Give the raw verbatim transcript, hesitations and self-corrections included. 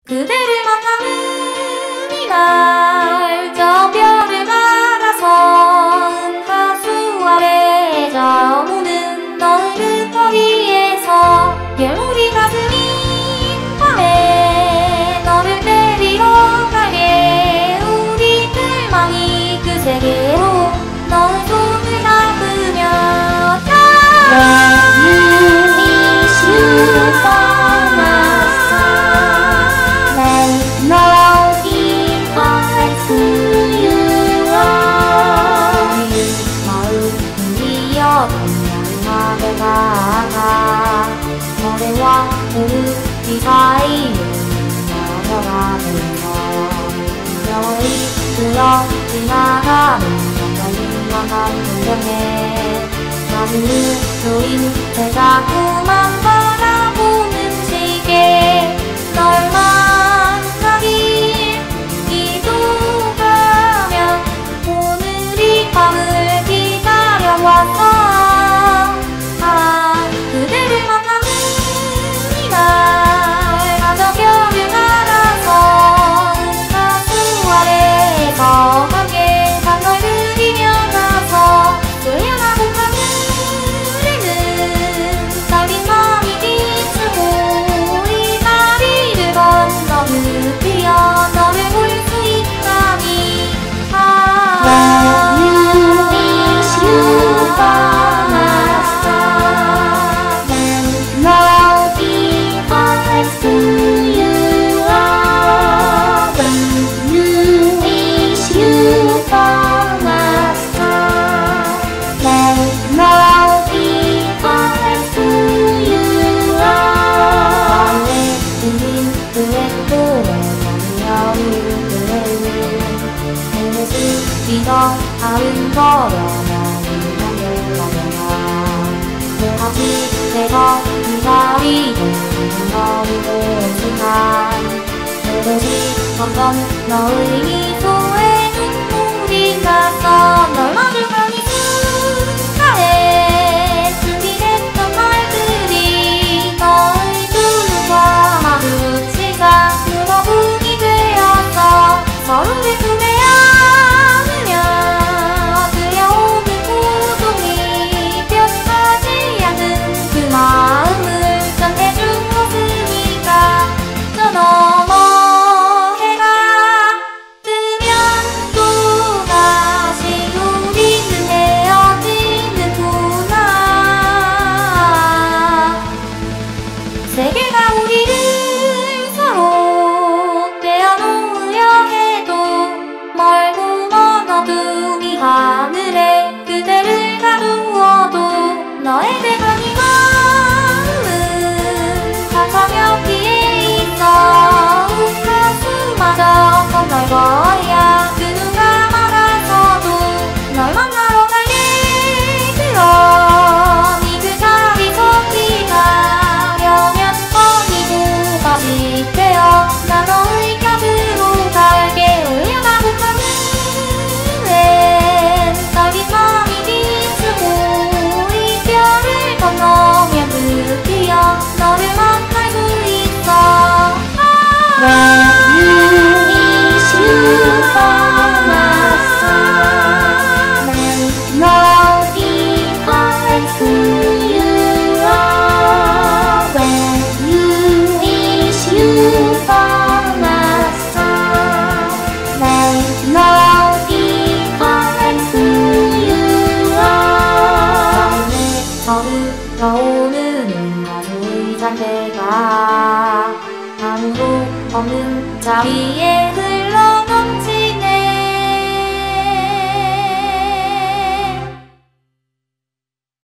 그대를 만나는 이날 저 별을 갈아서 은하수 아래 저무는 넓은 거리에서 별무리 가슴이 밤에 너를 데리러 가게 우리 둘만이 그 세계로 너의 손을 잡으며 노래와 그 사이로 나아가는 너 여의 흘러 지나가는 정적이만한 풍경에 나는 노인 제 자꾸만 바라보는 시계 널 만나길 기도하며 오늘 이 밤을 기다려왔어. 함께 밤을 그리며 나서 돌려나본 하늘에는 달빛 맘이 비추고 이 다리를 건너 드디어 너를 볼 수 있다니 아 When you wish you by my side Then I'll be honest to you are When you 아름거려 나를 향해가려나 내 아직 내가 기다리고 있는 너를 보는 순간 그릇이 점점 너의 미소에 눈물이 났어. 널 마주한 이 순간에 준비했던 말들이 너의 두 눈과 마주치자 그거분이 되었어. 서로의 꿈에 마음을 전해준 모습이니까 저 너머 해가 뜨면 또다시 우리는 헤어지는구나. 세계가 우리를 서로 떼어놓으려 해도 멀고 먼 어둠이 하늘에 그대를 가두어도 너의 대변이 여기에 있어 가슴마저 건널 거야. 그 누가 말아서도 널 만나러 가게 그러니 그 자리서 기다려면 어디고 다시 되어 난 너의 곁으로 갈게. 올려다본 하늘엔 달빛 맘이 비추고 이 별을 건너면 드디어 너를 만나 When you wish you by my side Then I'll be honest to you are When you wish you by my side Then I'll be honest to you are 서둘러오는 하루의 잔대가 아무도 없는 자리에